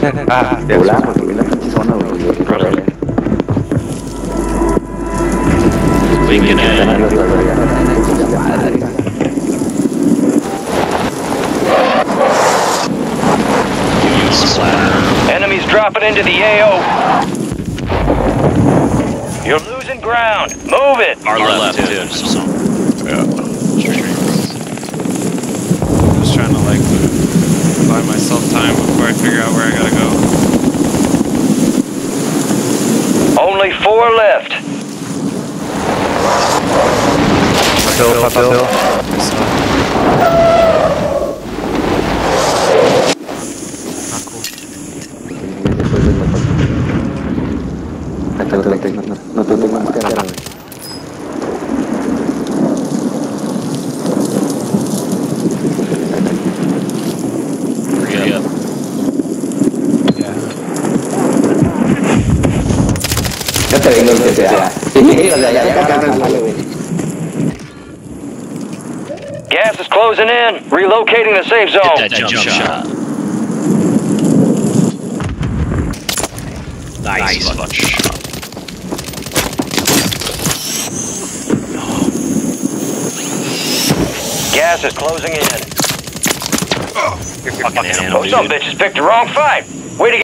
Volá porque vi la pinche zona, güey. Enemies dropping into the AO. You're losing ground. Move it. Our left, too. Yeah. Just trying to like buy myself time before I figure out where I gotta go. Only 4 left. Papel. No tengo más que hacer, güey. Ya te vengo el que sea. Sí, o sea, ya vale, güey. Gas is closing in. Relocating the safe zone. Get that jump shot. Nice clutch shot. Gas is closing in. You're fucking animal, Oh, some bitches picked the wrong fight. Way to